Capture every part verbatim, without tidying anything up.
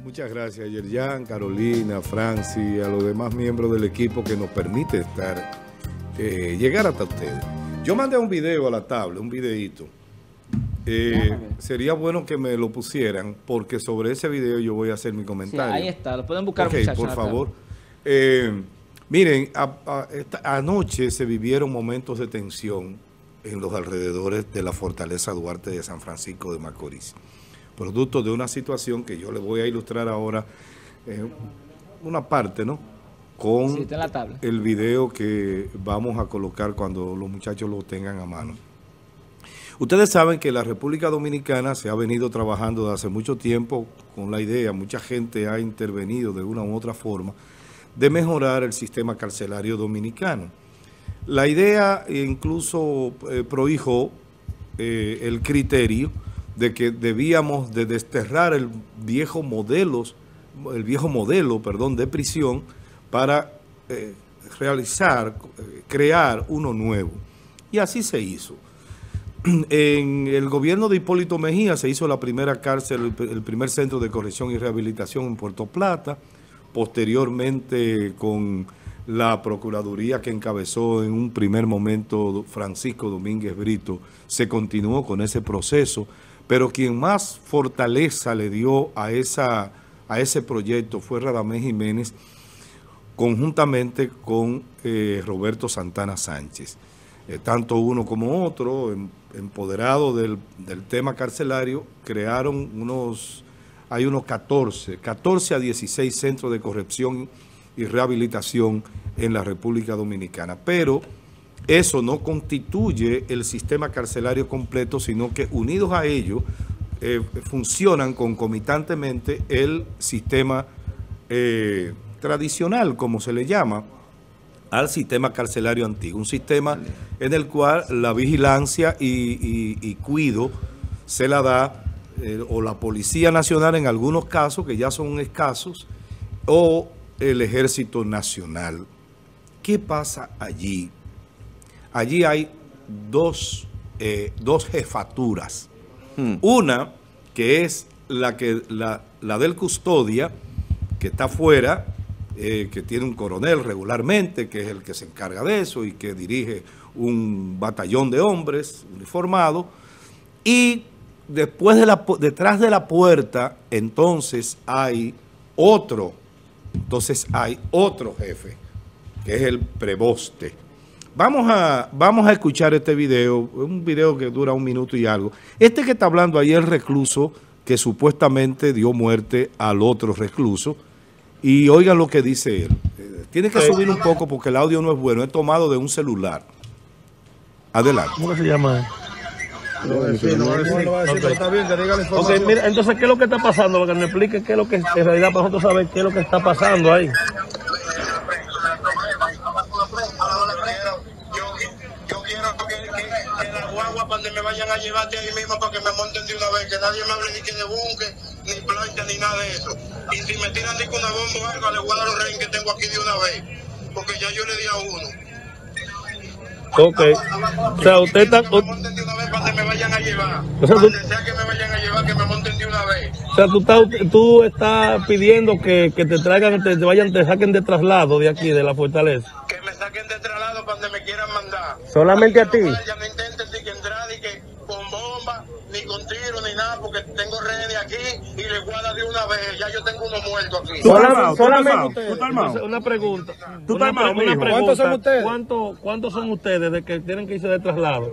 Muchas gracias, Yerjan, Carolina, Franci, a los demás miembros del equipo que nos permite estar, eh, llegar hasta ustedes. Yo mandé un video a la tabla, un videíto. Eh, sería bueno que me lo pusieran, porque sobre ese video yo voy a hacer mi comentario. Sí, ahí está, lo pueden buscar, okay, muchachos. Por favor. Eh, miren, a, a, esta, anoche se vivieron momentos de tensión en los alrededores de la Fortaleza Duarte de San Francisco de Macorís, producto de una situación que yo les voy a ilustrar ahora, eh, una parte, ¿no? Con sí, está en la tabla. El video que vamos a colocar cuando los muchachos lo tengan a mano. Ustedes saben que la República Dominicana se ha venido trabajando desde hace mucho tiempo con la idea, mucha gente ha intervenido de una u otra forma, de mejorar el sistema carcelario dominicano. La idea incluso eh, prohijó eh, el criterio de que debíamos de desterrar el viejo modelo, el viejo modelo, perdón, de prisión para eh, realizar, eh, crear uno nuevo. Y así se hizo. En el gobierno de Hipólito Mejía se hizo la primera cárcel, el primer centro de corrección y rehabilitación en Puerto Plata. Posteriormente, con la Procuraduría que encabezó en un primer momento Francisco Domínguez Brito, se continuó con ese proceso. Pero quien más fortaleza le dio a, esa, a ese proyecto fue Radamés Jiménez, conjuntamente con eh, Roberto Santana Sánchez. Eh, tanto uno como otro, en, empoderado del, del tema carcelario, crearon unos, hay unos catorce, catorce a dieciséis centros de corrección y rehabilitación en la República Dominicana. Pero eso no constituye el sistema carcelario completo, sino que unidos a ello eh, funcionan concomitantemente el sistema eh, tradicional, como se le llama, al sistema carcelario antiguo, un sistema en el cual la vigilancia y, y, y cuido se la da eh, o la Policía Nacional en algunos casos, que ya son escasos, o el Ejército Nacional. ¿Qué pasa allí? Allí hay dos, eh, dos jefaturas. Hmm. Una que es la, que, la, la del custodia, que está afuera, eh, que tiene un coronel regularmente, que es el que se encarga de eso y que dirige un batallón de hombres uniformados. Y después de la, detrás de la puerta, entonces hay otro, entonces hay otro jefe, que es el preboste. Vamos a, vamos a escuchar este video, un video que dura un minuto y algo. Este que está hablando ahí es el recluso que supuestamente dio muerte al otro recluso. Y oigan lo que dice él. Eh, tiene que subir un poco porque el audio no es bueno. Es tomado de un celular. Adelante. ¿Cómo se llama? Ok, mira, entonces, ¿qué es lo que está pasando? Para que me explique qué es lo que, en realidad, para nosotros saber qué es lo que está pasando ahí. Cuando me vayan a llevarte ahí mismo para que me monten de una vez, que nadie me hable ni que de bunque, ni plancha, ni nada de eso. Y si me tiran ni con una bomba o algo, le voy a dar los reyes que tengo aquí de una vez, porque ya yo le di a uno. Ok. O sea, usted está... Que me monten de una vez para que me vayan a llevar. O sea, Donde sea que me vayan a llevar, que me monten de una vez. O sea, tú estás, tú estás pidiendo que, que te traigan, te, te vayan, te saquen de traslado de aquí, de la fortaleza. Que me saquen de traslado para donde me quieran mandar. Solamente a ti. Ya no intenten ni que entrar, ni que con bomba, ni con tiro, ni nada, porque tengo redes aquí y les voy a dar de una vez. Ya yo tengo uno muerto aquí. Solamente, solamente ustedes. Entonces, una pregunta. ¿Tú una, pre una pregunta. ¿Cuántos son ustedes? ¿Cuántos, ¿Cuántos son ustedes de que tienen que irse de traslado?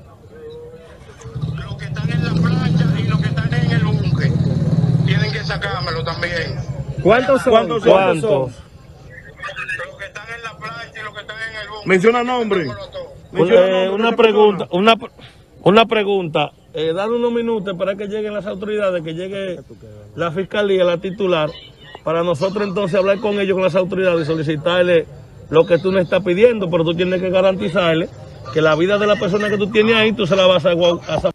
Los que están en la plancha y los que están en el búnker. Tienen que sacármelo también. ¿Cuántos son? ¿Cuántos? ¿Cuántos? Los que están en la plancha y los que están en el búnker. Menciona nombre. Eh, una pregunta, una, una pregunta. Eh, dar unos minutos para que lleguen las autoridades, que llegue la fiscalía, la titular, para nosotros entonces hablar con ellos, con las autoridades y solicitarle lo que tú me estás pidiendo, pero tú tienes que garantizarle que la vida de la persona que tú tienes ahí, tú se la vas a, a...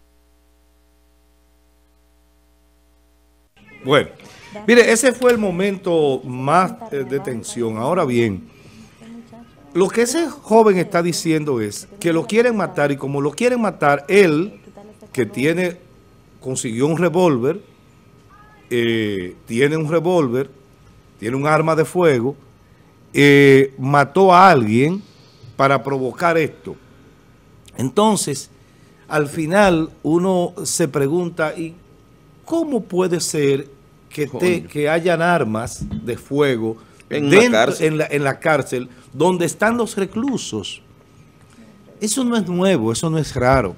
Bueno, mire, ese fue el momento más eh, de tensión. Ahora bien, lo que ese joven está diciendo es que lo quieren matar, y como lo quieren matar, él, que tiene, consiguió un revólver, eh, tiene un revólver, tiene un arma de fuego, eh, mató a alguien para provocar esto. Entonces, al final uno se pregunta, ¿y cómo puede ser que, te, que hayan armas de fuego en, dentro, la cárcel. En, la, en la cárcel donde están los reclusos? Eso no es nuevo, eso no es raro.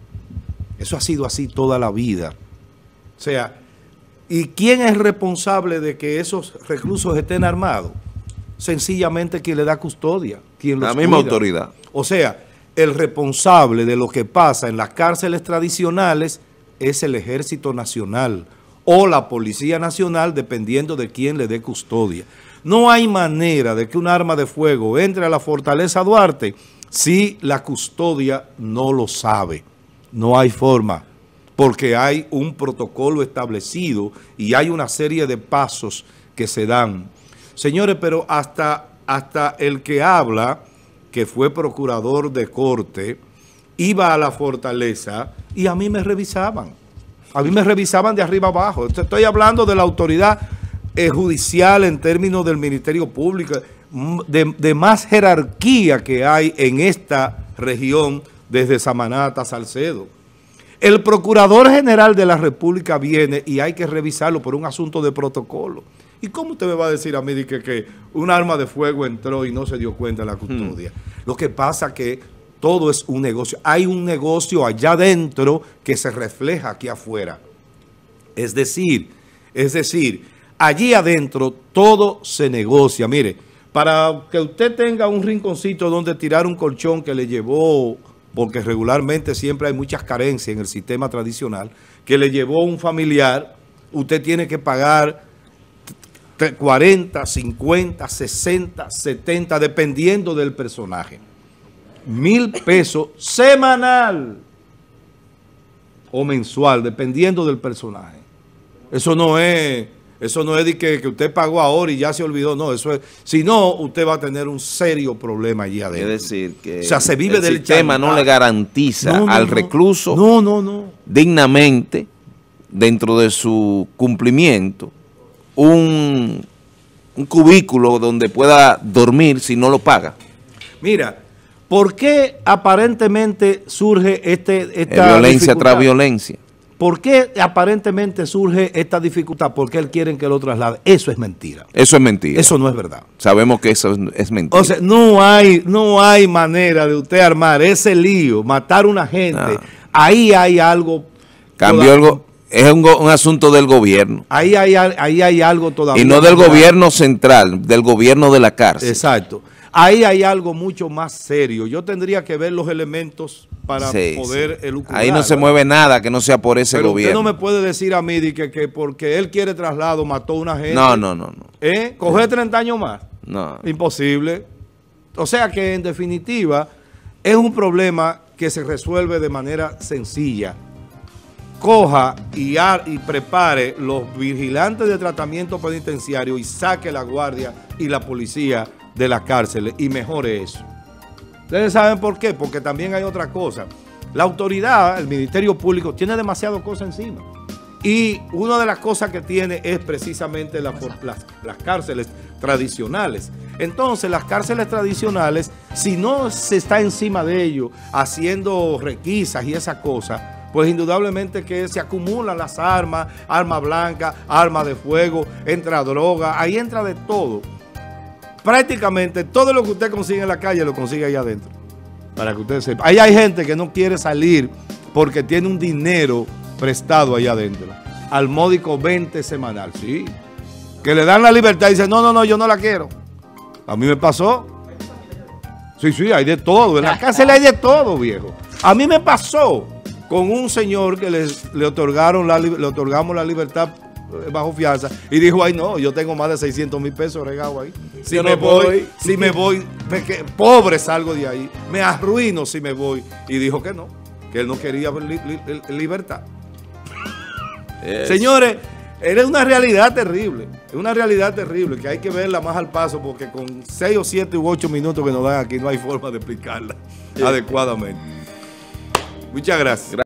Eso ha sido así toda la vida. O sea, ¿y quién es responsable de que esos reclusos estén armados? Sencillamente quien le da custodia, quien los La misma cuida. autoridad. O sea, el responsable de lo que pasa en las cárceles tradicionales es el Ejército Nacional o la Policía Nacional, dependiendo de quién le dé custodia. No hay manera de que un arma de fuego entre a la Fortaleza Duarte si la custodia no lo sabe. No hay forma, porque hay un protocolo establecido y hay una serie de pasos que se dan. Señores, pero hasta, hasta el que habla, que fue procurador de corte, iba a la Fortaleza y a mí me revisaban. A mí me revisaban de arriba abajo. Estoy hablando de la autoridad eh, judicial en términos del Ministerio Público, de, de más jerarquía que hay en esta región desde Samaná hasta Salcedo. El Procurador General de la República viene y hay que revisarlo por un asunto de protocolo. ¿Y cómo usted me va a decir a mí de que, que un arma de fuego entró y no se dio cuenta de la custodia? Hmm. Lo que pasa es que todo es un negocio. Hay un negocio allá adentro que se refleja aquí afuera. Es decir, es decir, allí adentro todo se negocia. Mire, para que usted tenga un rinconcito donde tirar un colchón que le llevó, porque regularmente siempre hay muchas carencias en el sistema tradicional, que le llevó un familiar, usted tiene que pagar cuarenta, cincuenta, sesenta, setenta, dependiendo del personaje. Mil pesos semanal o mensual, dependiendo del personaje. Eso no es, eso no es de que, que usted pagó ahora y ya se olvidó. No, eso es, si no, usted va a tener un serio problema allí adentro. Es decir, que o sea, se vive el del sistema no le garantiza no, no, al no. recluso no, no, no. dignamente, dentro de su cumplimiento, un, un cubículo donde pueda dormir si no lo paga. Mira, ¿por qué aparentemente surge este, esta es violencia dificultad? tras violencia. ¿Por qué aparentemente surge esta dificultad? ¿Por qué él quieren que lo traslade? Eso es mentira. Eso es mentira. Eso no es verdad. Sabemos que eso es, es mentira. O sea, no hay, no hay manera de usted armar ese lío, matar a una gente. No. Ahí hay algo. Cambió algo. Es un, un asunto del gobierno. Ahí hay, ahí hay algo todavía. Y no del gobierno central, del gobierno de la cárcel. Exacto. Ahí hay algo mucho más serio. Yo tendría que ver los elementos para sí, poder sí. elucubrar. Ahí no se mueve nada que no sea por ese Pero gobierno. usted no me puede decir a mí de que, que porque él quiere traslado mató a una gente. No, no, no. no. ¿Eh? ¿Coger treinta años más? No. Imposible. O sea que en definitiva es un problema que se resuelve de manera sencilla. Coja y, ar, y prepare los vigilantes de tratamiento penitenciario y saque la guardia y la policía de las cárceles y mejore eso. ¿Ustedes saben por qué? Porque también hay otra cosa. La autoridad, el Ministerio Público, tiene demasiadas cosas encima. Y una de las cosas que tiene es precisamente la, las, las cárceles tradicionales. Entonces, las cárceles tradicionales, si no se está encima de ello, haciendo requisas y esas cosas, pues indudablemente que se acumulan las armas, armas blancas, armas de fuego, entra droga, ahí entra de todo. Prácticamente todo lo que usted consigue en la calle lo consigue ahí adentro, para que usted sepa. Ahí hay gente que no quiere salir porque tiene un dinero prestado ahí adentro, al módico veinte semanal, sí, que le dan la libertad y dicen, no, no, no, yo no la quiero. A mí me pasó. Sí, sí, hay de todo, en la cárcel hay de todo, viejo. A mí me pasó con un señor que les, le, otorgaron la, le otorgamos la libertad bajo fianza y dijo, ay no, yo tengo más de seiscientos mil pesos regados ahí. Si yo me no voy, voy, si me voy, me que, pobre salgo de ahí, me arruino si me voy. Y dijo que no, que él no quería li, li, libertad. Yes. Señores, es una realidad terrible, es una realidad terrible que hay que verla más al paso porque con seis o siete u ocho minutos que nos dan aquí no hay forma de explicarla yes. adecuadamente. Muchas gracias.